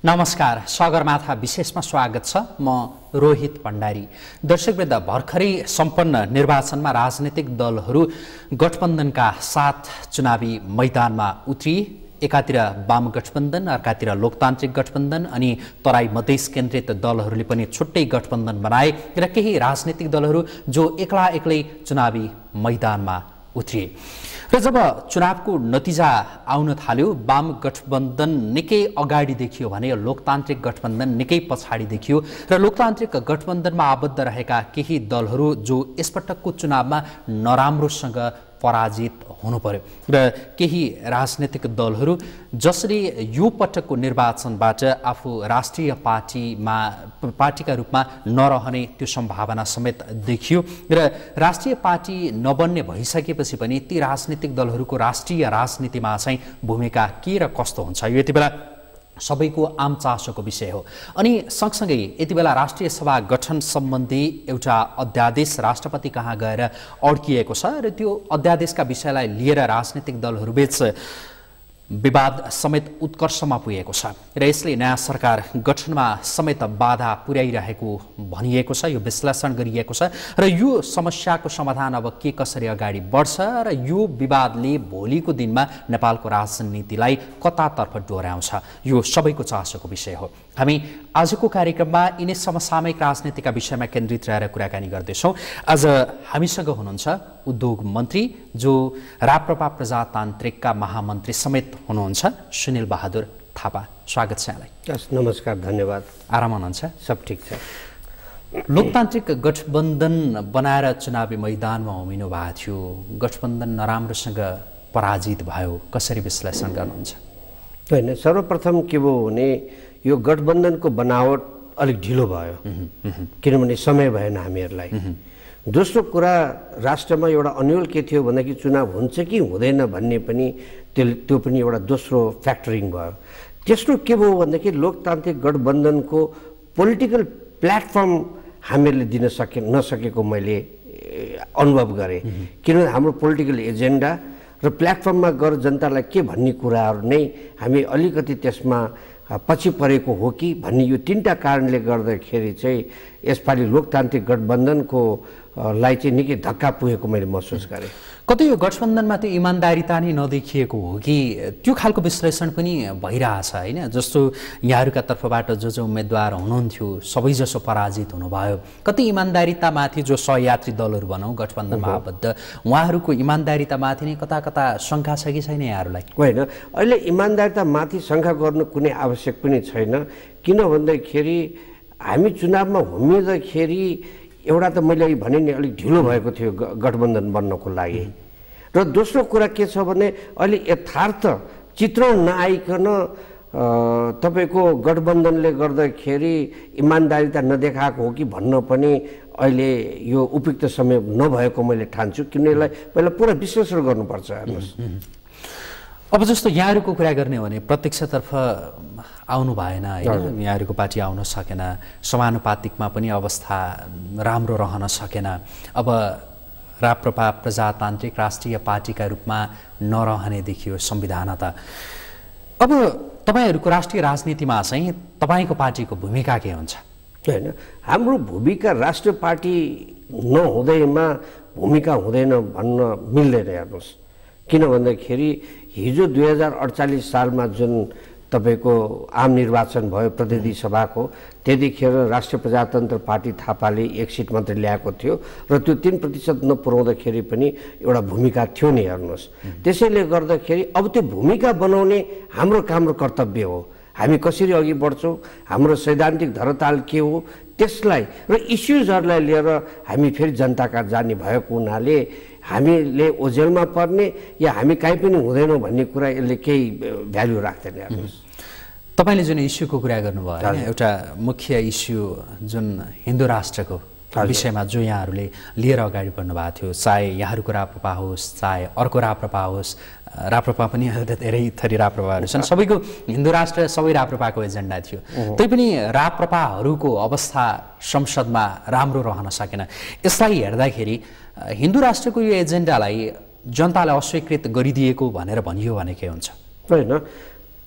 नमस्कार, सगरमाथा विशेषमा स्वागत छ। म रोहित भण्डारी। दर्शकवृन्द, भर्खरै सम्पन्न निर्वाचनमा राजनीतिक दलहरू गठबन्धनका साथ चुनावी मैदानमा उत्रिए। एकातिर वाम गठबन्धन, अर्कातिर लोकतान्त्रिक गठबन्धन अनि तराई मधेस केन्द्रित दलहरूले पनि छुट्टै गठबन्धन बनाए र केही राजनीतिक दलहरू जो एक्ला एक्लै चुनावी मैदानमा उत्रिए। र जब चुनावको नतिजा आउन थाल्यो, वाम गठबन्धन निकै अगाडि देखियो भने लोकतान्त्रिक गठबन्धन निकै पछाडि देखियो र लोकतान्त्रिक गठबन्धनमा आबद्ध रहेका केही दलहरू जो यसपटकको चुनावमा नराम्रोसँग पराजित हुनु पर्यो र केही राजनीतिक दलहरू जसले यो पटकको निर्वाचनबाट आफू राष्ट्रिय पार्टीका रूपमा नरहने त्यो सम्भावना समेत देखियो र राष्ट्रिय पार्टी नबन्ने भइसकेपछि पनि ती राजनीतिक दलहरूको राष्ट्रिय राजनीतिमा चाहिँ भूमिका के र कस्तो हुन्छ, यो यति बेला सबैको आम चासोको विषय हो। अनि सँगसँगै यति बेला राष्ट्रिय सभा गठन सम्बन्धी एउटा अध्यादेश राष्ट्रपति कहाँ गएर अड्किएको छ र त्यो अध्यादेशका विषयलाई लिएर राजनीतिक दलहरूबीच विवाद समेत उत्कर्षमा पुगेको छ र यसले नयाँ सरकार गठनमा समेत बाधा पुर्याइरहेको भनिएको छ। यो विश्लेषण गरिएको छ र यो समस्याको समाधान अब के कसरी अगाडि बढ्छ र यो विवादले भोलिको दिनमा नेपालको राजनीतिलाई कतातर्फ डोर्याउँछ, यो सबैको चासोको विषय हो। हामी आजको कार्यक्रममा यिनै समसामयिक राजनीतिका विषयमा केन्द्रित रहेर कुराकानी गर्दैछौँ। आज हामीसँग हुनुहुन्छ उद्योग मन्त्री, जो राप्रपा प्रजातान्त्रिकका महामन्त्री समेत हुनुहुन्छ, सुनिल बहादुर थापा। स्वागत छ यहाँलाई। नमस्कार, धन्यवाद। आराम हुनुहुन्छ? सब ठिक छ। लोकतान्त्रिक गठबन्धन बनाएर चुनावी मैदानमा उभिनु भएको थियो, गठबन्धन नराम्रोसँग पराजित भयो, कसरी विश्लेषण गर्नुहुन्छ? होइन, सर्वप्रथम के भयो भने यो गठबन्धनको बनावट अलिक ढिलो भयो, किनभने समय भएन हामीहरूलाई। दोस्रो कुरा, राष्ट्रमा एउटा अन्यल के थियो भन्दाखेरि चुनाव हुन्छ कि हुँदैन भन्ने पनि त्यो पनि एउटा दोस्रो फ्याक्टरिङ भयो। तेस्रो के भयो भन्दाखेरि लोकतान्त्रिक गठबन्धनको पोलिटिकल प्लेटफर्म हामीहरूले दिन नसकेको मैले अनुभव गरेँ, किनभने हाम्रो पोलिटिकल एजेन्डा र प्लेटफर्ममा गएर जनतालाई के भन्ने कुराहरू नै हामी अलिकति त्यसमा पछि परेको हो कि भन्ने यो तीनटा कारणले गर्दाखेरि चाहिँ यसपालि लोकतान्त्रिक गठबन्धनको लाई चाहिँ निकै धक्का पुगेको मैले महसुस गरेँ। कतै यो गठबन्धनमा त्यो इमान्दारिता नै नदेखिएको हो कि त्यो खालको विश्लेषण पनि भइरहेछ, होइन? जस्तो यहाँहरूका तर्फबाट जो उम्मेदवार हुनुहुन्थ्यो सबैजसो पराजित हुनुभयो। कतै इमान्दारितामाथि जो सहयात्री दलहरू भनौँ गठबन्धनमा आबद्ध, उहाँहरूको इमान्दारितामाथि नै कता कता शङ्का छ कि छैन यहाँहरूलाई? होइन, अहिले इमान्दारितामाथि शङ्का गर्नु कुनै आवश्यक पनि छैन, किन भन्दाखेरि हामी चुनावमा हुमिँदाखेरि एउटा त मैले भने नि अलिक ढिलो भएको थियो गठबन्धन बन्नको लागि, र दोस्रो कुरा के छ भने अहिले यथार्थ चित्रण नआइकन तपाईँको गठबन्धनले गर्दाखेरि इमान्दारिता नदेखाएको हो कि भन्न पनि अहिले यो उपयुक्त समय नभएको मैले ठान्छु, किन यसलाई पहिला पुरा विश्लेषण गर्नुपर्छ। हेर्नुहोस्, अब जस्तो यहाँहरूको कुरा गर्ने हो भने प्रत्यक्षतर्फ आउनु भएन, होइन? यहाँहरूको पार्टी आउन सकेन, समानुपातिकमा पनि अवस्था राम्रो रहन सकेन। अब राप्रपा प्रजातान्त्रिक राष्ट्रिय पार्टीका रूपमा नरहने देखियो संविधानता। अब तपाईँहरूको राष्ट्रिय राजनीतिमा चाहिँ तपाईँको पार्टीको भूमिका के हुन्छ? होइन, हाम्रो भूमिका राष्ट्रिय पार्टी नहुँदैमा भूमिका हुँदैन भन्न मिल्दैन। हेर्नुहोस्, किन भन्दाखेरि हिजो 2048 सालमा जुन तपाईँको आम निर्वाचन भयो प्रतिनिधि सभाको, त्यतिखेर राष्ट्रिय प्रजातन्त्र पार्टी थापाले 1 सिट मात्रै ल्याएको थियो र त्यो 3% नपुर्याउँदाखेरि पनि एउटा भूमिका थियो नि। हेर्नुहोस्, त्यसैले गर्दाखेरि अब त्यो भूमिका बनाउने हाम्रो काम र कर्तव्य हो। हामी कसरी अघि बढ्छौँ, हाम्रो सैद्धान्तिक धरातल के हो, त्यसलाई र इस्युजहरूलाई लिएर हामी फेरि जनताका जाने भएको हुनाले हामीले ओझेलमा पर्ने या हामी काहीँ पनि हुँदैनौँ भन्ने कुरा यसले केही भ्यालु राख्दैन। हेर्नुहोस्, तपाईँले जुन इस्युको कुरा गर्नुभयो, एउटा मुख्य इस्यु जुन हिन्दू राष्ट्रको विषयमा जो यहाँहरूले लिएर अगाडि बढ्नु भएको थियो, चाहे यहाँहरूको राप्रपा होस् चाहे अर्को राप्रपा होस्, राप्रपा पनि धेरै थरी राप्रपाहरू छन्, सबैको हिन्दू राष्ट्र सबै राप्रपाको एजेन्डा थियो। तैपनि राप्रपाहरूको अवस्था संसदमा राम्रो रहन सकेन। यसलाई हेर्दाखेरि हिन्दू राष्ट्रको यो एजेन्डालाई जनताले अस्वीकृत गरिदिएको भनेर भनियो भने के हुन्छ? होइन,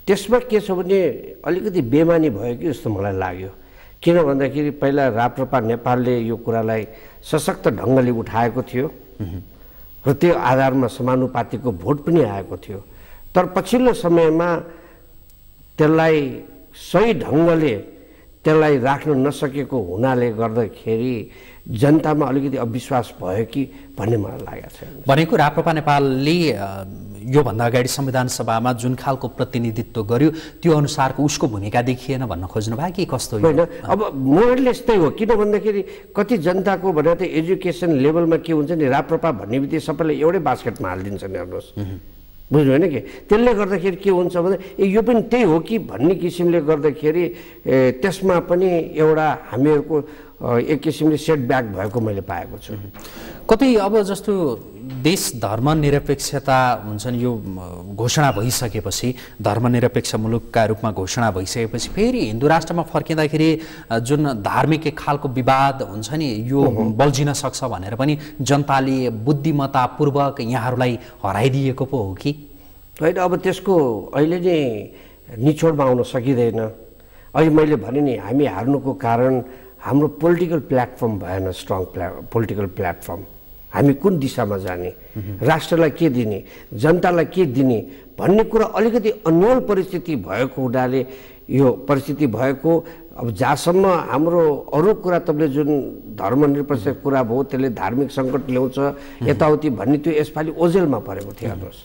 त्यसमा के छ भने अलिकति बेमानी भयो कि जस्तो मलाई लाग्यो। किन भन्दाखेरि पहिला राप्रपा नेपालले यो कुरालाई सशक्त ढङ्गले उठाएको थियो र त्यो आधारमा समानुपातिको भोट पनि आएको थियो। तर पछिल्लो समयमा त्यसलाई सही ढङ्गले त्यसलाई राख्न नसकेको हुनाले गर्दाखेरि जनतामा अलिकति अविश्वास भयो कि भन्ने मलाई लागेको छ। भनेको राप्रपा नेपालले योभन्दा अगाडि संविधान सभामा जुन खालको प्रतिनिधित्व गर्यो त्यो अनुसारको उसको भूमिका देखिएन भन्न खोज्नु भयो कि कस्तो? होइन, अब मोडल यस्तै हो। किन भन्दाखेरि कति जनताको भनेर त एजुकेसन लेभलमा के हुन्छ नि, राप्रपा भन्ने बित्तिकै सबैलाई एउटै बास्केटमा हालिदिन्छ नि। हेर्नुहोस्, बुझ्नु होइन कि त्यसले गर्दाखेरि के हुन्छ भने यो पनि त्यही हो कि भन्ने किसिमले गर्दाखेरि त्यसमा पनि एउटा हामीहरूको एक किसिमले सेटब्याक भएको मैले पाएको छु। कतै अब जस्तो देश धर्मनिरपेक्षता हुन्छ नि, यो घोषणा भइसकेपछि धर्मनिरपेक्ष मुलुकका रूपमा घोषणा भइसकेपछि फेरि हिन्दू राष्ट्रमा फर्किँदाखेरि जुन धार्मिक एक खालको विवाद हुन्छ नि यो बल्झिन सक्छ भनेर पनि जनताले बुद्धिमत्तापूर्वक यहाँहरूलाई हराइदिएको पो हो कि होइन? अब त्यसको अहिले नै निचोडमा आउन सकिँदैन। अहिले मैले भने नि हामी हार्नुको कारण हाम्रो पोलिटिकल प्लेटफर्म भएन, स्ट्रङ पोलिटिकल प्लेटफर्म। हामी कुन दिशामा जाने, राष्ट्रलाई के दिने, जनतालाई के दिने भन्ने कुरा अलिकति अन्यल परिस्थिति भएको हुनाले यो परिस्थिति भएको। अब जहाँसम्म हाम्रो अरू कुरा तपाईँले जुन धर्मनिरपेक्ष कुरा भयो त्यसले धार्मिक सङ्कट ल्याउँछ यताउति भन्ने त्यो यसपालि ओझेलमा परेको थियो। हेर्नुहोस्,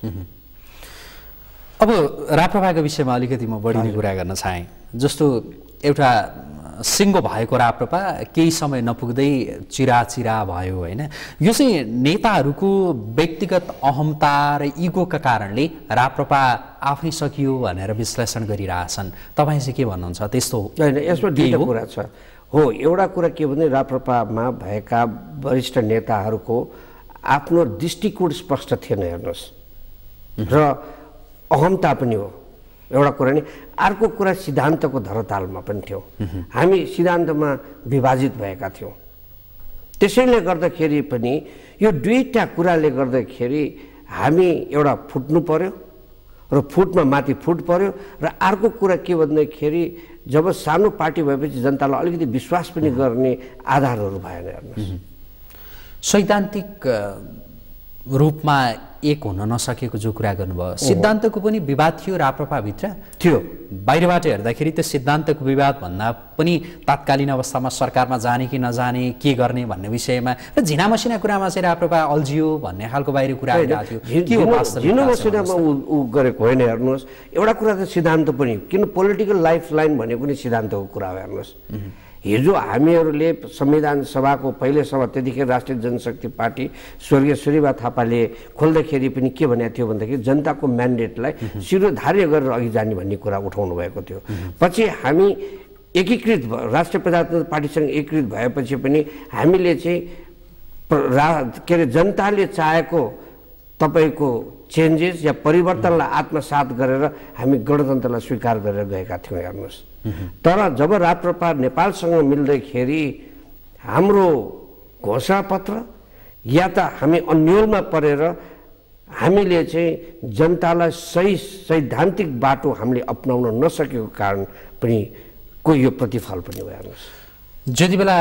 अब राप्रपाको विषयमा अलिकति म बढी नै कुरा गर्न चाहेँ। जस्तो एउटा सिङ्गो भएको राप्रपा केही समय नपुग्दै चिरा भयो होइन? यो चाहिँ नेताहरूको व्यक्तिगत अहमता र इगोका कारणले राप्रपा आफै सकियो भनेर विश्लेषण गरिरहेछन्। तपाईँ चाहिँ के भन्नुहुन्छ? त्यस्तो होइन, यसमा दुईटा कुरा छ। हो, एउटा कुरा के भने राप्रपामा भएका वरिष्ठ नेताहरूको आफ्नो दृष्टिकोण स्पष्ट थिएन। हेर्नुहोस्, र अहमता पनि हो एउटा कुरा नि। अर्को कुरा सिद्धान्तको धरतालमा पनि थियो। हामी सिद्धान्तमा विभाजित भएका थियौँ। त्यसैले गर्दाखेरि पनि यो दुईटा कुराले गर्दाखेरि हामी एउटा फुट्नु पर्यो र फुटमा माथि फुट पर्यो। र अर्को कुरा के भन्दाखेरि जब सानो पार्टी भएपछि जनतालाई अलिकति विश्वास पनि गर्ने आधारहरू भएन। हेर्नुहोस्, सैद्धान्तिक रूपमा एक हुन नसकेको जो कुरा गर्नुभयो, सिद्धान्तको पनि विवाद थियो राप्रपाभित्र थियो। बाहिरबाट हेर्दाखेरि त्यो सिद्धान्तको विवाद भन्दा पनि तात्कालीन अवस्थामा सरकारमा जाने कि नजाने, के गर्ने भन्ने विषयमा र झिना मसिना कुरामा चाहिँ राप्रपा अल्झियो भन्ने खालको बाहिर कुरा आइरहेको थियो। झिना मसिनामा ऊ गरेको होइन। हेर्नुहोस्, एउटा कुरा त सिद्धान्त पनि, किन पोलिटिकल लाइफ लाइन भनेको नि सिद्धान्तको कुरा हो। हेर्नुहोस्, हिजो हामीहरूले संविधान सभाको पहिले सभा त्यतिखेर राष्ट्रिय जनशक्ति पार्टी स्वर्गीय सुनिल थापाले खोल्दाखेरि पनि के भनेको थियो भन्दाखेरि जनताको म्यान्डेटलाई शिरोधार्य गरेर अघि जाने भन्ने कुरा उठाउनु भएको थियो। पछि हामी एकीकृत राष्ट्रिय प्रजातन्त्र पार्टीसँग एकीकृत भएपछि पनि हामीले चाहिँ के अरे जनताले चाहेको तपाईँको चेन्जेस या परिवर्तनलाई आत्मसात गरेर हामी गणतन्त्रलाई स्वीकार गरेर गएका थियौँ। हेर्नुहोस्, तर जब राप्रपा नेपालसँग मिल्दैखेरि हाम्रो घोषणापत्र या त हामी अन्यलमा परेर हामीले चाहिँ जनतालाई सही सैद्धान्तिक बाटो हामीले अपनाउन नसकेको कारण पनि कोही यो प्रतिफल पनि भयो। हेर्नुहोस्, जति बेला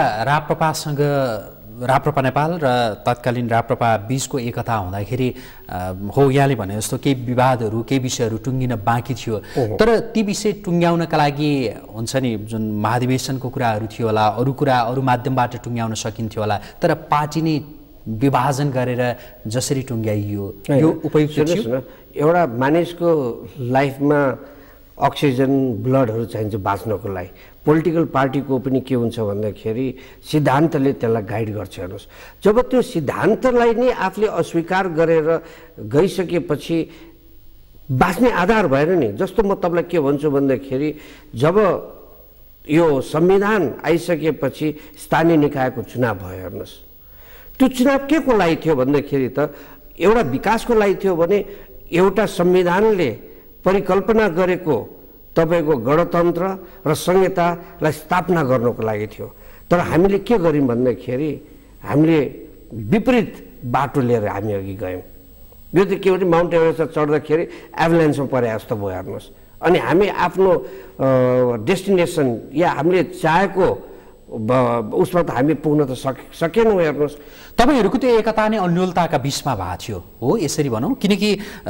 राप्रपा नेपाल र तत्कालीन राप्रपा बीचको एकता हुँदाखेरि हो यहाँले भने जस्तो केही विवादहरू केही विषयहरू टुङ्गिन बाँकी थियो। तर ती विषय टुङ्ग्याउनका लागि हुन्छ नि जुन महाधिवेशनको कुराहरू थियो होला, अरू कुरा अरू माध्यमबाट टुङ्ग्याउन सकिन्थ्यो होला, तर पार्टी नै विभाजन गरेर जसरी टुङ्ग्याइयो यो उपयुक्त थियो। एउटा मानिसको लाइफमा अक्सिजन ब्लडहरू चाहिन्छ बाँच्नको लागि। पोलिटिकल पार्टीको पनि के हुन्छ भन्दाखेरि सिद्धान्तले त्यसलाई गाइड गर्छ। हेर्नुहोस्, जब त्यो सिद्धान्तलाई नै आफूले अस्वीकार गरेर गइसकेपछि बाँच्ने आधार भएन नि। जस्तो म तपाईँलाई के भन्छु भन्दाखेरि जब यो संविधान आइसकेपछि स्थानीय निकायको चुनाव भयो। हेर्नुहोस्, त्यो चुनाव के को लागि थियो भन्दाखेरि त एउटा विकासको लागि थियो भने एउटा संविधानले परिकल्पना गरेको तपाईँको गणतन्त्र र संहितालाई स्थापना गर्नको लागि थियो। तर हामीले के गर्यौँ भन्दाखेरि हामीले विपरीत बाटो लिएर हामी अघि गयौँ। यो त के भने माउन्ट एभरेस्ट चढ्दाखेरि एभलान्समा परे जस्तो भयो। हेर्नुहोस्, अनि हामी आफ्नो डेस्टिनेसन या हामीले चाहेको उसमा त हामी पुग्न त सकेनौँ। हेर्नुहोस्, तपाईँहरूको त्यो एकता नै अन्योलताका बिचमा भएको थियो हो, यसरी भनौँ, किनकि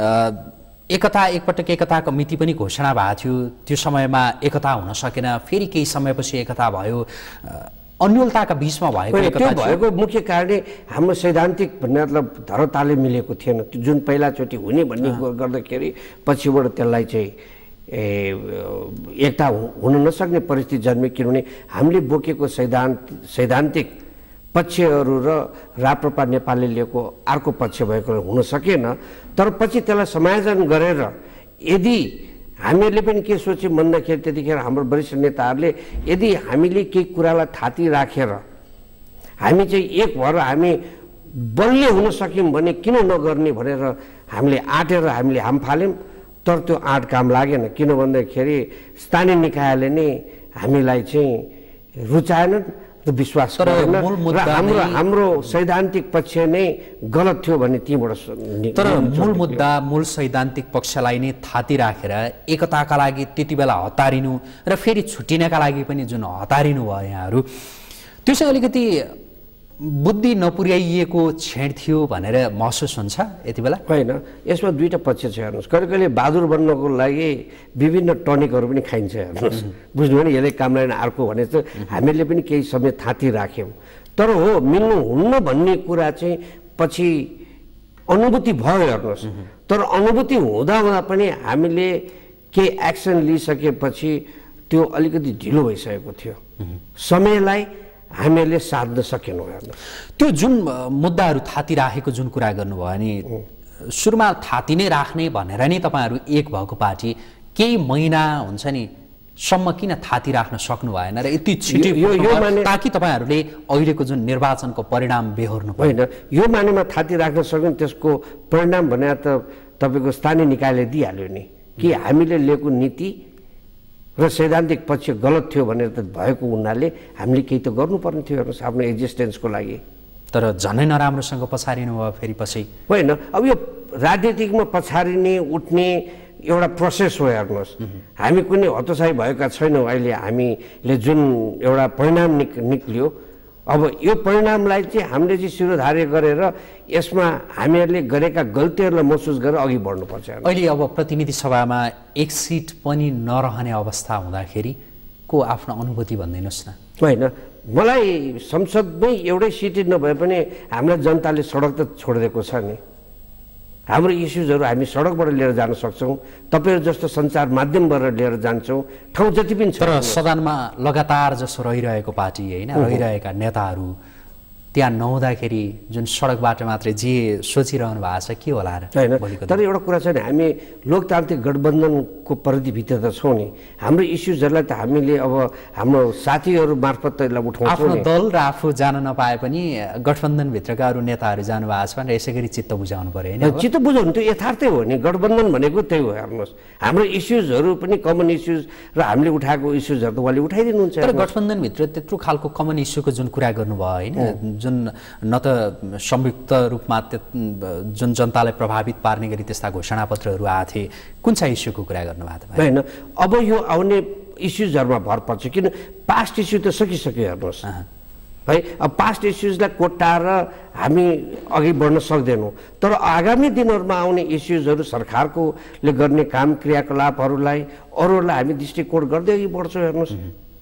एकपटक एकताको मिति पनि घोषणा भएको थियो, त्यो समयमा एकता हुन सकेन, फेरि केही समयपछि एकता भयो, अन्योलताका बिचमा त्यो भएको मुख्य कारणै हाम्रो सैद्धान्तिक मतलब धरताले मिलेको थिएन। जुन पहिलाचोटि हुने भन्ने गर्दाखेरि पछिबाट त्यसलाई चाहिँ एकता हुन नसक्ने परिस्थिति जन्मे, किनभने हामीले बोकेको सैद्धान्तिक पक्षहरू र राप्रपा नेपालले लिएको अर्को पक्ष भएको हुन सकेन। तर पछि त्यसलाई समायोजन गरेर यदि हामीहरूले पनि के सोच्यौँ भन्दाखेरि त्यतिखेर हाम्रो वरिष्ठ नेताहरूले यदि हामीले केही कुरालाई थाती राखेर हामी चाहिँ एक भएर हामी बलियो हुन सक्यौँ भने किन नगर्ने भनेर हामीले आँटेर हामीले हाम फाल्यौँ। तर त्यो आँट काम लागेन, किन भन्दाखेरि स्थानीय निकायले नै हामीलाई चाहिँ रुचाएनन् र विश्वास गरेन र हाम्रो सैद्धान्तिक पक्ष नै गलत थियो भन्ने तीबाट। तर मूल मुद्दा, मूल सैद्धान्तिक पक्षलाई नै थाती राखेर एकताका लागि त्यति बेला हतारिनु र फेरि छुट्टिनका लागि पनि जुन हतारिनु भयो यहाँहरू, त्यो चाहिँ अलिकति बुद्धि नपुर्याइएको छेड थियो भनेर महसुस हुन्छ यति बेला? होइन, यसमा दुईवटा पक्ष छ। हेर्नुहोस्, कहिले कहिले बहादुर बन्नको लागि विभिन्न टनिकहरू पनि खाइन्छ। हेर्नुहोस्, बुझ्नु भने यसले काम लागेन अर्को भने चाहिँ हामीले पनि केही समय थाती राख्यौँ। तर हो मिल्नु हुन्न भन्ने कुरा चाहिँ पछि अनुभूति भयो। हेर्नुहोस्, तर अनुभूति हुँदा हुँदा पनि हामीले केही एक्सन लिइसकेपछि त्यो अलिकति ढिलो भइसकेको थियो, समयलाई हामीहरूले साध्न सकेनौँ। हेर्नु, त्यो जुन मुद्दाहरू थाती राखेको जुन कुरा गर्नुभयो नि, सुरुमा थाती नै राख्ने भनेर नै तपाईँहरू एक भएको पार्टी केही महिना हुन्छ नि सम्म किन थाती राख्न सक्नु भएन र यति छिटो ताकि तपाईँहरूले अहिलेको जुन निर्वाचनको परिणाम बेहोर्नु? होइन, यो मानेमा थाती राख्न सक्यौँ, त्यसको परिणाम भने त तपाईँको स्थानीय निकायले दिइहाल्यो नि कि हामीले लिएको नीति र सैद्धान्तिक पक्ष गलत थियो भनेर त भएको हुनाले हामीले केही त गर्नुपर्ने थियो हेर्नुहोस् आफ्नो एक्जिस्टेन्सको लागि। तर झनै नराम्रोसँग पछारिनु भयो फेरि पछि? होइन, अब यो राजनीतिकमा पछारिने उठ्ने एउटा प्रोसेस हो। हेर्नुहोस्, हामी कुनै हतोत्साही भएका छैनौँ। अहिले हामीले जुन एउटा परिणाम निक्लियो, अब यो परिणामलाई चाहिँ हामीले चाहिँ शिरोधार्य गरेर यसमा हामीहरूले गरेका गल्तीहरूलाई महसुस गरेर अघि बढ्नुपर्छ। अहिले अब प्रतिनिधि सभामा एक सिट पनि नरहने अवस्था हुँदाखेरि को आफ्नो अनुभूति भनिदिनुहोस् न। होइन, मलाई संसदमै एउटै सिट नभए पनि हामीलाई जनताले सडक त छोडिदिएको छ नि। हाम्रो इस्युजहरू हामी सडकबाट लिएर जान सक्छौँ, तपाईँहरू जस्तो सञ्चार माध्यमबाट लिएर जान्छौँ, ठाउँ जति पनि छ। तर सदनमा लगातार जसो रहिरहेको पार्टी होइन, रहिरहेका नेताहरू त्यहाँ नहुँदाखेरि जुन सडकबाट मात्रै जे सोचिरहनु भएको छ के होला र? होइन, तर एउटा कुरा छ नि, हामी लोकतान्त्रिक गठबन्धनको परिधिभित्र त छौँ नि। हाम्रो इस्युजहरूलाई त हामीले अब हाम्रो साथीहरू मार्फत त यसलाई उठाउँछौँ। आफ्नो दल र आफू जान नपाए पनि गठबन्धनभित्रका अरू नेताहरू जानुभएको छ भनेर यसै गरी चित्त बुझाउनु पर्यो होइन? चित्त बुझाउनु त्यो यथार्थै हो नि, गठबन्धन भनेको त्यही हो। हेर्नुहोस्, हाम्रो इस्युजहरू पनि कमन इस्युज र हामीले उठाएको इस्युजहरू त उहाँले उठाइदिनुहुन्छ। तर गठबन्धनभित्र त्यत्रो खालको कमन इस्युको जुन कुरा गर्नुभयो होइन, जुन न त संयुक्त रूपमा जुन जनतालाई प्रभावित पार्ने गरी त्यस्ता घोषणापत्रहरू आएको थिए, कुन चाहिँ इस्युको कुरा गर्नुभएको थियो? होइन, अब यो आउने इस्युजहरूमा भर पर्छ, किन पास्ट इस्यु त सकिसक्यो। हेर्नुहोस् है, अब पास्ट इस्युजलाई कोट्टाएर हामी अघि बढ्न सक्दैनौँ। तर आगामी दिनहरूमा आउने इस्युजहरू सरकारकोले गर्ने काम क्रियाकलापहरूलाई अरूहरूलाई हामी दृष्टिकोण गर्दै अघि बढ्छौँ। हेर्नुहोस्,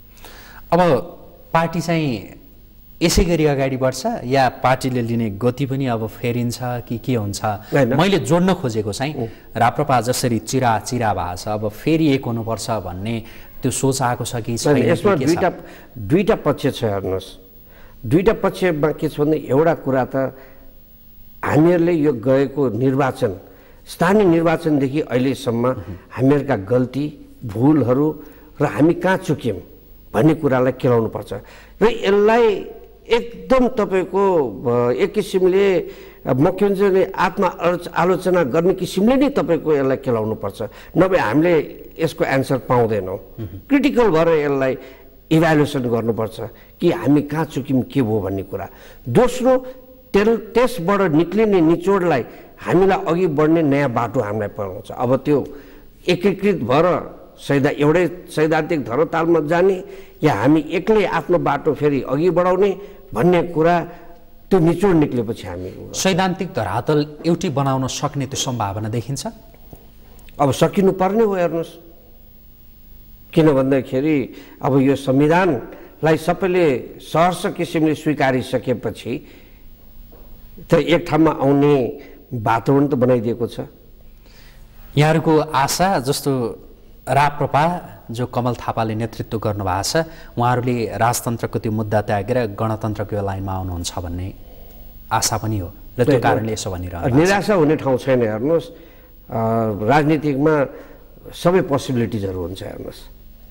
अब पार्टी चाहिँ यसै गरी अगाडि बढ्छ या पार्टीले लिने गति पनि अब फेरिन्छ कि के हुन्छ? मैले जोड्न खोजेको चाहिँ राप्रपा जसरी चिरा भएको छ, अब फेरि एक हुनुपर्छ भन्ने त्यो सोच आएको छ कि छैन? यसमा दुईटा पक्ष छ। हेर्नुहोस्, दुईटा पक्षमा के छ भने एउटा कुरा त हामीहरूले यो गएको निर्वाचन, स्थानीय निर्वाचनदेखि अहिलेसम्म हामीहरूका गल्ती भुलहरू र हामी कहाँ चुक्यौँ भन्ने कुरालाई केलाउनुपर्छ र यसलाई एकदम तपाईँको एक किसिमले मुख्यमन्त्रीले आत्मआलोचना गर्ने किसिमले नै तपाईँको यसलाई केलाउनुपर्छ, नभए हामीले यसको एन्सर पाउँदैनौँ। क्रिटिकल भएर यसलाई इभ्यालुएसन गर्नुपर्छ कि हामी कहाँ चुक्यौँ के भयो भन्ने कुरा। दोस्रो, त्यसबाट निक्लिने निचोडलाई हामीलाई अघि बढ्ने नयाँ बाटो हामीलाई पाउँछ। अब त्यो एकीकृत भएर एउटै सैद्धान्तिक धरातालमा जाने या हामी एक्लै आफ्नो बाटो फेरि अघि बढाउने भन्ने कुरा त्यो निचोड निक्लेपछि हामी सैद्धान्तिक धरातल एउटै बनाउन सक्ने त्यो सम्भावना देखिन्छ। अब सकिनु पर्ने हो। हेर्नुहोस्, किन भन्दाखेरि अब यो संविधानलाई सबैले सहर्ष किसिमले स्वीकारिसकेपछि त एक ठाउँमा आउने वातावरण त बनाइदिएको छ। यहाँहरूको आशा जस्तो राप्रपा जो कमल थापाले नेतृत्व गर्नुभएको छ, उहाँहरूले राजतन्त्रको त्यो मुद्दा त्यागेर गणतन्त्रको लाइनमा आउनुहुन्छ भन्ने आशा पनि हो र त्यो कारणले यसो भनिरहनु निराशा हुने ठाउँ छैन। हेर्नुहोस्, राजनीतिकमा सबै पोसिबिलिटिजहरू हुन्छ। हेर्नुहोस्,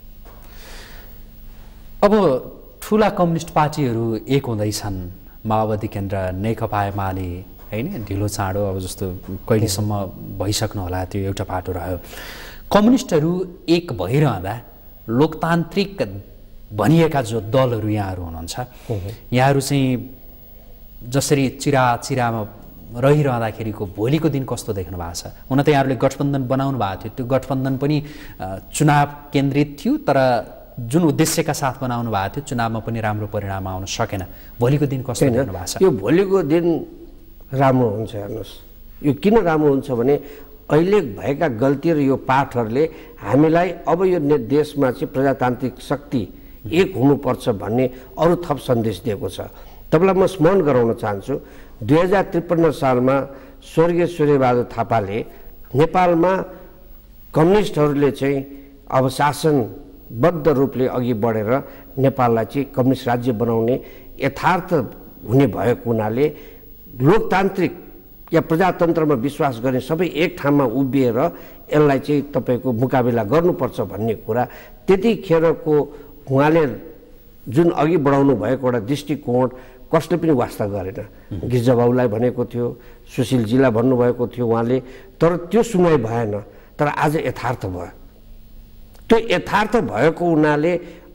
अब ठुला कम्युनिस्ट पार्टीहरू एक हुँदैछन्, माओवादी केन्द्र, नेकपा एमाले, होइन, ढिलो चाँडो अब जस्तो कहिलेसम्म भइसक्नु होला त्यो एउटा पाटो रह्यो। कम्युनिस्टहरू एक भइरहँदा लोकतान्त्रिक भनिएका जो दलहरू यहाँहरू हुनुहुन्छ, यहाँहरू चाहिँ जसरी चिरामा रहिरहँदाखेरिको भोलिको दिन कस्तो देख्नु भएको छ? हुन त यहाँहरूले गठबन्धन बनाउनु भएको थियो, त्यो गठबन्धन पनि चुनाव केन्द्रित थियो, तर जुन उद्देश्यका साथ बनाउनु भएको थियो चुनावमा पनि राम्रो परिणाम आउन सकेन। भोलिको दिन कस्तो देख्नु भएको छ? यो भोलिको दिन राम्रो हुन्छ। हेर्नुहोस्, यो किन राम्रो हुन्छ भने अहिले भएका गल्ती र यो पाठहरूले हामीलाई अब यो देशमा चाहिँ प्रजातान्त्रिक शक्ति एक हुनुपर्छ भन्ने अरू थप सन्देश दिएको छ। तपाईँलाई म स्मरण गराउन चाहन्छु, 2053 सालमा स्वर्गीय सूर्यबहादुर थापाले नेपालमा कम्युनिस्टहरूले चाहिँ अब शासनबद्ध रूपले अघि बढेर नेपाललाई चाहिँ कम्युनिस्ट राज्य बनाउने यथार्थ हुने भएको हुनाले लोकतान्त्रिक या प्रजातन्त्रमा विश्वास गर्ने सबै एक ठाउँमा उभिएर यसलाई चाहिँ तपाईँको मुकाबिला गर्नुपर्छ भन्ने कुरा त्यतिखेरको उहाँले जुन अघि बढाउनु भएको एउटा दृष्टिकोण कसले पनि वास्ता गरेन। गिर्जाबाबुलाई भनेको थियो, सुशीलजीलाई भन्नुभएको थियो उहाँले, तर त्यो सुनाइ भएन। तर आज यथार्थ भयो। त्यो यथार्थ भएको हुनाले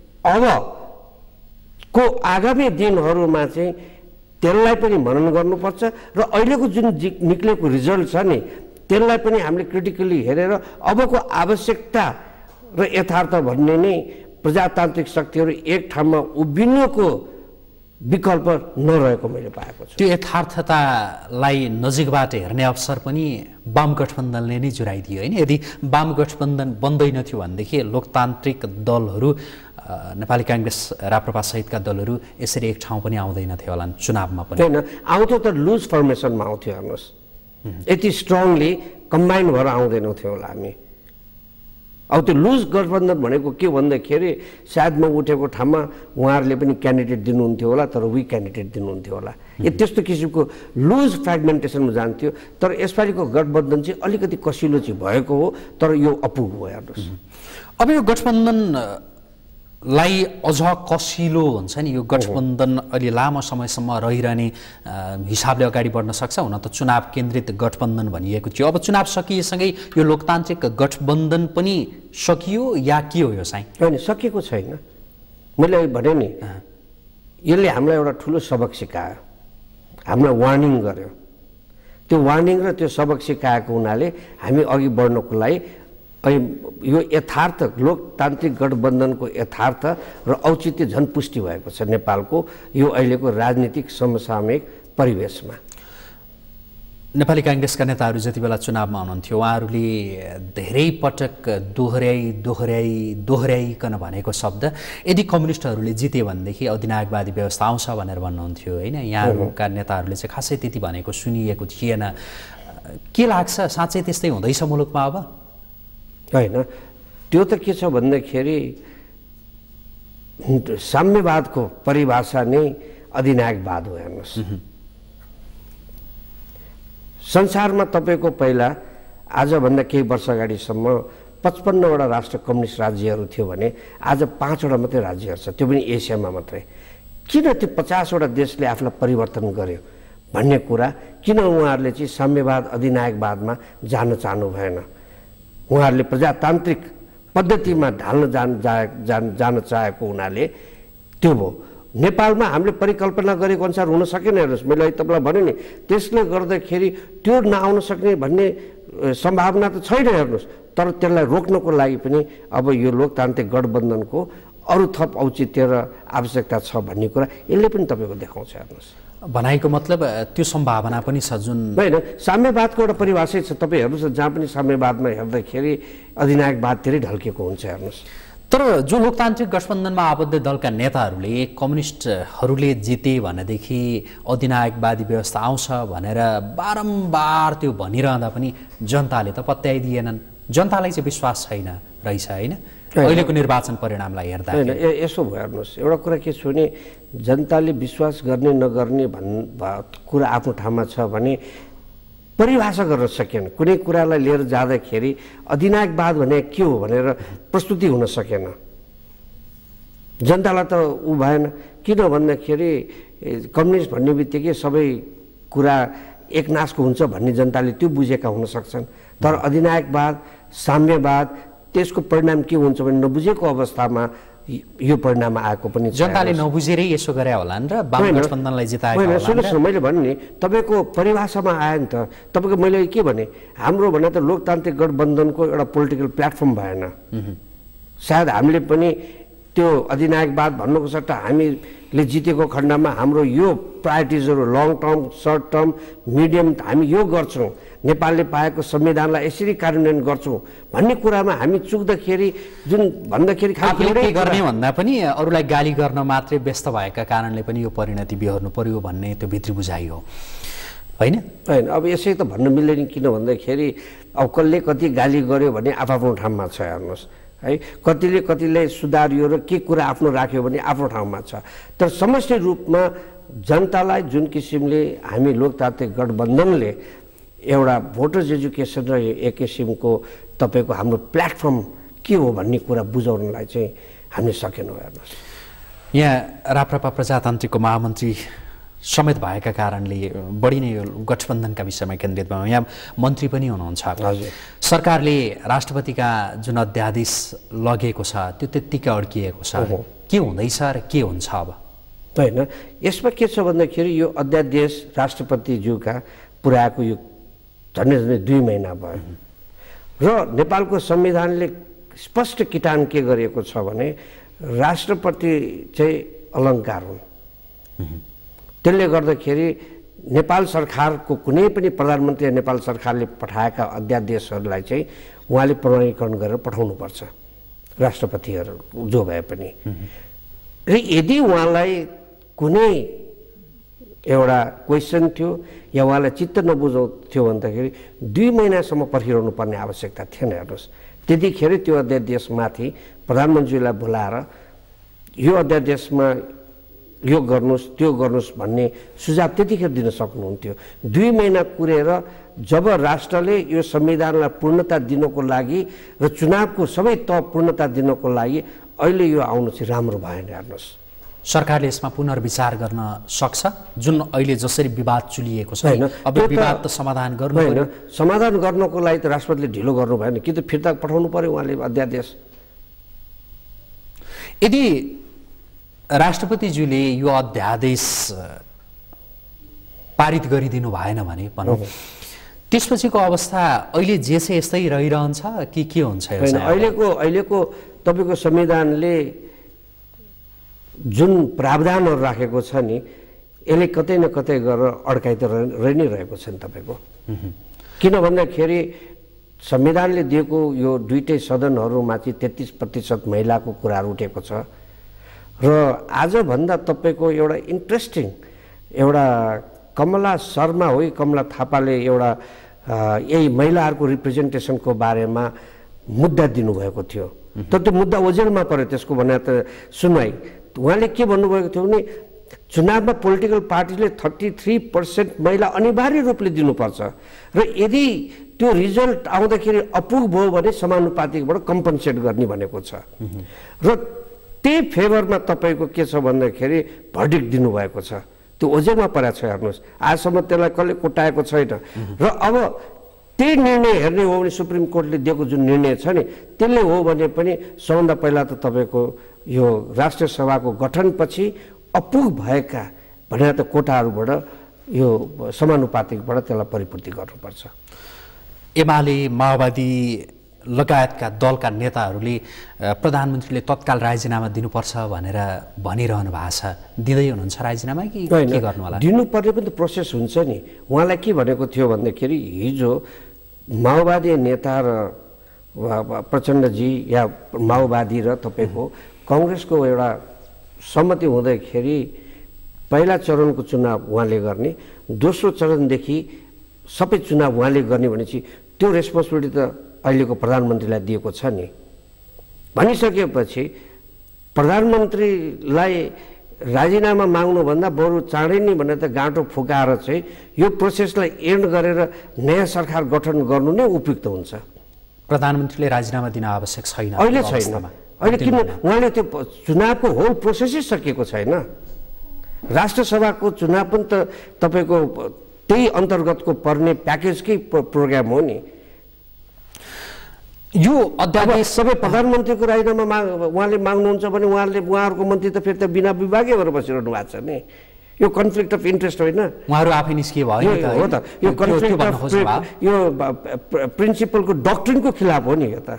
अबको आगामी दिनहरूमा चाहिँ त्यसलाई पनि मनन गर्नुपर्छ र अहिलेको जुन निक्लेको रिजल्ट छ नि त्यसलाई पनि हामीले क्रिटिकली हेरेर अबको आवश्यकता र यथार्थ भन्ने नै प्रजातान्त्रिक शक्तिहरू एक ठाउँमा उभिनुको विकल्प नरहेको मैले पाएको छु। त्यो यथार्थतालाई नजिकबाट हेर्ने अवसर पनि वाम गठबन्धनले नै जुराइदियो, होइन? यदि वाम गठबन्धन बन्दैनथ्यो भनेदेखि लोकतान्त्रिक दलहरू, नेपाली काङ्ग्रेस, राप्रपा सहितका दलहरू यसरी एक ठाउँ पनि आउँदैनथ्यो होला चुनावमा पनि। होइन, आउँथ्यो त लुज फर्मेसनमा आउँथ्यो। हेर्नुहोस्, यति स्ट्रङली कम्बाइन भएर आउँदैनथ्यो होला हामी। अब त्यो लुज गठबन्धन भनेको के भन्दाखेरि सायद म उठेको ठाउँमा उहाँहरूले पनि क्यान्डिडेट दिनुहुन्थ्यो होला, तर विक क्यान्डिडेट दिनुहुन्थ्यो होला। त्यस्तो किसिमको लुज फ्रेगमेन्टेसनमा जान्थ्यो। तर यसपालिको गठबन्धन चाहिँ अलिकति कसिलो चाहिँ भएको हो, तर यो अपुग हो। हेर्नुहोस्, अब यो गठबन्धनलाई अझ कसिलो हुन्छ नि, यो गठबन्धन अलि लामो समयसम्म रहिरहने हिसाबले अगाडि बढ्न सक्छ। हुन त चुनाव केन्द्रित गठबन्धन भनिएको थियो, अब चुनाव सकिएसँगै यो लोकतान्त्रिक गठबन्धन पनि सकियो या के हो? यो चाहिँ होइन, सकिएको छैन। मैले भने नि, यसले हामीलाई एउटा ठुलो सबक सिकायो, हामीलाई वार्निङ गर्यो। त्यो वार्निङ र त्यो सबक सिकाएको हुनाले हामी अघि बढ्नको लागि यो यथार्थ लोकतान्त्रिक गठबन्धनको यथार्थ र औचित्य झन् पुष्टि भएको छ नेपालको यो अहिलेको राजनीतिक समसामयिक परिवेशमा। नेपाली काङ्ग्रेसका नेताहरू जति बेला चुनावमा हुनुहुन्थ्यो उहाँहरूले धेरै पटक दोहोऱ्याइकन भनेको शब्द, यदि कम्युनिस्टहरूले जिते भनेदेखि अधिनायकवादी व्यवस्था आउँछ भनेर भन्नुहुन्थ्यो, होइन? यहाँहरूका नेताहरूले चाहिँ खासै त्यति भनेको सुनिएको थिएन। के लाग्छ, साँच्चै त्यस्तै हुँदैछ मुलुकमा अब? होइन, त्यो त के छ भन्दाखेरि साम्यवादको परिभाषा नै अधिनायकवाद हो। हेर्नुहोस्, संसारमा तपाईँको पहिला आजभन्दा केही वर्ष अगाडिसम्म 55वटा राष्ट्र कम्युनिस्ट राज्यहरू थियो भने आज 5वटा मात्रै राज्यहरू छ, त्यो पनि एसियामा मात्रै। किन त्यो 50वटा देशले आफूलाई परिवर्तन गर्यो भन्ने कुरा किन उहाँहरूले चाहिँ साम्यवाद अधिनायकवादमा जान चाहनु भएन? उहाँहरूले प्रजातान्त्रिक पद्धतिमा ढाल्न जान चाहेको हुनाले त्यो भयो। नेपालमा हामीले परिकल्पना गरेको अनुसार हुन सकेन। हेर्नुहोस्, मैले तपाईँलाई भने नि, त्यसले गर्दाखेरि त्यो नआउन सक्ने भन्ने सम्भावना त छैन हेर्नुहोस्, तर त्यसलाई रोक्नको लागि पनि अब यो लोकतान्त्रिक गठबन्धनको अरू थप औचित्य र आवश्यकता छ भन्ने कुरा यसले पनि तपाईँको देखाउँछ। हेर्नुहोस्, भनाइको मतलब त्यो सम्भावना पनि छ जुन होइन, साम्यवादको एउटा परिभाषा छ। तपाईँ हेर्नुहोस्, जहाँ पनि साम्यवादमा हेर्दाखेरि अधिनायकवादतिरै ढल्केको हुन्छ। हेर्नुहोस्, तर जो लोकतान्त्रिक गठबन्धनमा आबद्ध दलका नेताहरूले कम्युनिस्टहरूले जिते भनेदेखि अधिनायकवादी व्यवस्था आउँछ भनेर बारम्बार त्यो भनिरहँदा पनि जनताले त पत्याइदिएनन्। जनतालाई चाहिँ विश्वास छैन रहेछ होइन अहिलेको निर्वाचन परिणामलाई हेर्दा। होइन, यसो भयो हेर्नुहोस्, एउटा कुरा के छ भने जनताले विश्वास गर्ने नगर्ने कुरा आफ्नो ठाउँमा छ भने परिभाषा गर्न सकेन। कुनै कुरालाई लिएर जाँदाखेरि अधिनायकवाद भने के हो भनेर प्रस्तुति हुन सकेन। जनतालाई त ऊ भएन, किन भन्दाखेरि कम्युनिस्ट भन्ने बित्तिकै सबै कुरा एकनाशको हुन्छ भन्ने जनताले त्यो बुझेका हुन सक्छन्। तर अधिनायकवाद, साम्यवाद, त्यसको परिणाम के हुन्छ भने नबुझेको अवस्थामा यो परिणाम आएको पनि जनताले नबुझेरै यसो गरे होला नि र वाम गठबन्धनलाई जिताएको होला। सुन्नुहोस् न, मैले भने नि तपाईँको परिभाषामा आयो नि त। तपाईँको मैले के भने, हाम्रो भने त लोकतान्त्रिक गठबन्धनको एउटा पोलिटिकल प्लेटफर्म भएन। सायद हामीले पनि त्यो अधिनायकवाद भन्नुको सट्टा हामीले जितेको खण्डमा हाम्रो यो प्रायोरिटिजहरू long term, short term, medium हामी यो गर्छौँ, नेपालले पाएको संविधानलाई यसरी कार्यान्वयन गर्छौँ भन्ने कुरामा हामी चुक्दाखेरि जुन भन्दाखेरि गर्ने भन्दा पनि अरूलाई गाली गर्न मात्रै व्यस्त भएका कारणले पनि यो परिणति बिहोर्नु पर्यो भन्ने त्यो भित्री बुझाइ हो होइन। होइन, अब यसै त भन्न मिल्दैन, किन भन्दाखेरि अब कसले कति गाली गर्यो भने आफ्नो ठाउँमा छ। हेर्नुहोस् है, कतिले कतिले सुधारियो र के कुरा आफ्नो राख्यो भने आफ्नो ठाउँमा छ। तर समष्टि रूपमा जनतालाई जुन किसिमले हामी लोकतान्त्रिक गठबन्धनले एउटा भोटर्स एजुकेसन र एक किसिमको तपाईँको हाम्रो प्लेटफर्म के हो भन्ने कुरा बुझाउनलाई चाहिँ हामीले सकेनौँ। हेर्नुहोस्, यहाँ राप्रपा प्रजातान्त्रिकको महामन्त्री समेत भएका कारणले बढी नै यो गठबन्धनका विषयमा केन्द्रित भयो। यहाँ मन्त्री पनि हुनुहुन्छ। हजुर, सरकारले राष्ट्रपतिका जुन अध्यादेश लगेको छ त्यो त्यत्तिकै अड्किएको छ, के हुँदैछ र के हुन्छ अब? होइन, यसमा के छ भन्दाखेरि यो अध्यादेश राष्ट्रपतिज्यूका पुर्याएको यो झन्डै 2 महिना भयो र नेपालको संविधानले स्पष्ट किटान के गरेको छ भने राष्ट्रपति चाहिँ अलङ्कार हुन्। त्यसले गर्दाखेरि नेपाल सरकारको कुनै पनि प्रधानमन्त्री नेपाल सरकारले पठाएका अध्यादेशहरूलाई चाहिँ उहाँले प्रमाणीकरण गरेर पठाउनुपर्छ, राष्ट्रपतिहरू जो भए पनि। र यदि उहाँलाई कुनै एउटा क्वेसन थियो या उहाँलाई चित्त नबुझाउँथ्यो भन्दाखेरि 2 महिनासम्म पर्खिरहनु पर्ने आवश्यकता थिएन। हेर्नुहोस्, त्यतिखेर त्यो अध्यादेशमाथि प्रधानमन्त्रीलाई बोलाएर यो अध्यादेशमा यो गर्नुहोस् त्यो गर्नुहोस् भन्ने सुझाव त्यतिखेर दिन सक्नुहुन्थ्यो। 2 महिना कुरेर जब राष्ट्रले यो संविधानलाई पूर्णता दिनको लागि र चुनावको सबै तह पूर्णता दिनको लागि अहिले यो आउनु चाहिँ राम्रो भएन। हेर्नुहोस्, सरकारले यसमा पुनर्विचार गर्न सक्छ जुन अहिले जसरी विवाद चुलिएको छ। अब विवाद त समाधान गर्नु पर्यो। समाधान गर्नको लागि त राष्ट्रपतिले ढिलो गर्नु भएन, कि त फिर्ता पठाउनु पर्यो उहाँले अध्यादेश। यदि राष्ट्रपतिज्यूले यो अध्यादेश पारित गरिदिनु भएन भने भनौँ त्यसपछिको अवस्था अहिले जे छ यस्तै रहिरहन्छ कि के हुन्छ? अहिलेको तपाईँको संविधानले जुन प्रावधानहरू राखेको छ नि यसले कतै न कतै गरेर अड्काइ त रहि नै रहेको छ नि तपाईँको। किन भन्दाखेरि संविधानले दिएको यो दुईटै सदनहरूमा चाहिँ 33% महिलाको कुराहरू उठेको छ र आजभन्दा तपाईँको एउटा इन्ट्रेस्टिङ एउटा कमला शर्मा हो कमला थापाले एउटा यही महिलाहरूको रिप्रेजेन्टेसनको बारेमा मुद्दा दिनुभएको थियो। तर त्यो मुद्दा ओझेलमा पर्यो, त्यसको भने त सुनवाई। उहाँले के भन्नुभएको थियो भने चुनावमा पोलिटिकल पार्टीले 33% महिला अनिवार्य रूपले दिनुपर्छ र यदि त्यो रिजल्ट आउँदाखेरि अपुग भयो भने समानुपातिकबाट कम्पन्सेट गर्ने भनेको छ। र त्यही फेभरमा तपाईँको के छ भन्दाखेरि भर्डिक्ट दिनुभएको छ। त्यो ओझेलमा परेको छ। हेर्नुहोस्, आजसम्म त्यसलाई कसले कोटाएको छैन। र अब त्यही निर्णय हेर्ने हो भने सुप्रिम कोर्टले दिएको जुन निर्णय छ नि त्यसले हो भने पनि सबभन्दा पहिला त तपाईँको यो राष्ट्रिय सभाको गठनपछि अपुग भएका भनेर त कोटाहरूबाट यो समानुपातिकबाट त्यसलाई परिपूर्ति गर्नुपर्छ। एमाले माओवादी लगायतका दलका नेताहरूले प्रधानमन्त्रीले तत्काल राजीनामा दिनुपर्छ भनेर भनिरहनु भएको छ। दिँदै हुनुहुन्छ राजीनामा कि के गर्नु होला? दिनुपर्ने पनि त प्रोसेस हुन्छ नि। उहाँलाई के भनेको थियो भन्दाखेरि हिजो माओवादी नेता र प्रचण्डजी या माओवादी र तपाईँको कङ्ग्रेसको एउटा सहमति हुँदाखेरि पहिला चरणको चुनाव उहाँले गर्ने, दोस्रो चरणदेखि सबै चुनाव उहाँले गर्ने भनेपछि त्यो रेस्पोन्सिबिलिटी त अहिलेको प्रधानमन्त्रीलाई दिएको छ नि। भनिसकेपछि प्रधानमन्त्रीलाई राजीनामा माग्नुभन्दा बरु चाँडै नै भनेर त गाँठो फुकाएर चाहिँ यो प्रोसेसलाई एन्ड गरेर नयाँ सरकार गठन गर्नु नै उपयुक्त हुन्छ। प्रधानमन्त्रीले राजीनामा दिन आवश्यक छैन अहिले छैन। अहिले किन उहाँले त्यो चुनावको होल प्रोसेसै सकिएको छैन। राष्ट्रसभाको चुनाव पनि त तपाईँको त्यही अन्तर्गतको पर्ने प्याकेजकै प्रोग्राम हो नि। यो अध्यादेश सबै प्रधानमन्त्रीको राजीनामा उहाँले माग्नुहुन्छ भने उहाँहरूको मन्त्री त फेरि त बिना विभागै भएर बसिरहनु भएको छ नि। यो कन्फ्लिक्ट अफ इन्ट्रेस्ट होइन, उहाँहरू आफै निस्किए भयो हो त। यो कन्फ्लिक्ट अफ यो प्रिन्सिपलको डक्ट्रिनको खिलाफ हो नि यो त।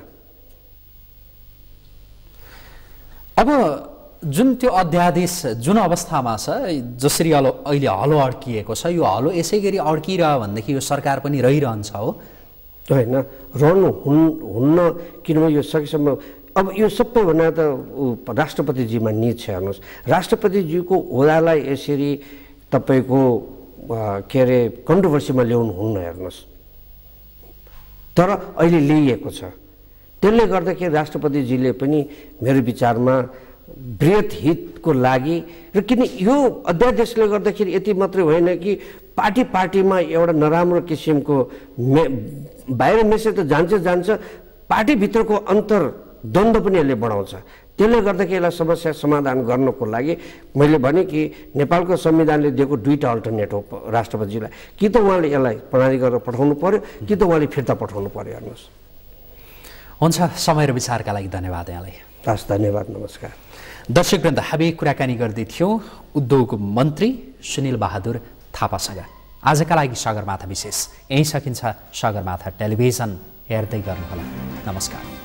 अब जुन त्यो अध्यादेश जुन अवस्थामा छ, जसरी अहिले हलो अड्किएको छ, यो हलो यसै गरी अड्किरह्यो भनेदेखि यो सरकार पनि रहिरहन्छ हो होइन? रहनु हुन्न, किनभने यो सकेसम्म अब यो सबैभन्दा त राष्ट्रपतिजीमा निज छ। हेर्नुहोस्, राष्ट्रपतिजीको ओहदालाई यसरी तपाईँको के अरे कन्ट्रोभर्सीमा ल्याउनु हुन्न। हेर्नुहोस्, तर अहिले ल्याइएको छ। त्यसले गर्दाखेरि राष्ट्रपतिजीले पनि मेरो विचारमा बृहत हितको लागि र किन यो अध्यादेशले गर्दाखेरि यति मात्रै होइन कि पार्टीमा एउटा नराम्रो किसिमको बाहिर मेसेज त जान्छ, पार्टीभित्रको अन्तर द्वन्द्व पनि यसले बढाउँछ। त्यसले गर्दाखेरि यसलाई समस्या समाधान गर्नको लागि मैले भने कि नेपालको संविधानले दिएको दुईवटा अल्टरनेट हो राष्ट्रपतिजीलाई। कि त उहाँले यसलाई प्रणाली गरेर पठाउनु पर्यो, कि त उहाँले फिर्ता पठाउनु पर्यो। हेर्नुहोस्, हुन्छ। समय र विचारका लागि धन्यवाद यहाँलाई। हस्, धन्यवाद, नमस्कार। दर्शकवृन्द, हामी कुराकानी गर्दै थियौँ उद्योग मन्त्री सुनिल बहादुर थापासँग। आजका लागि सगरमाथा विशेष यहीँ सकिन्छ। सगरमाथा टेलिभिजन हेर्दै गर्नुहोला। नमस्कार।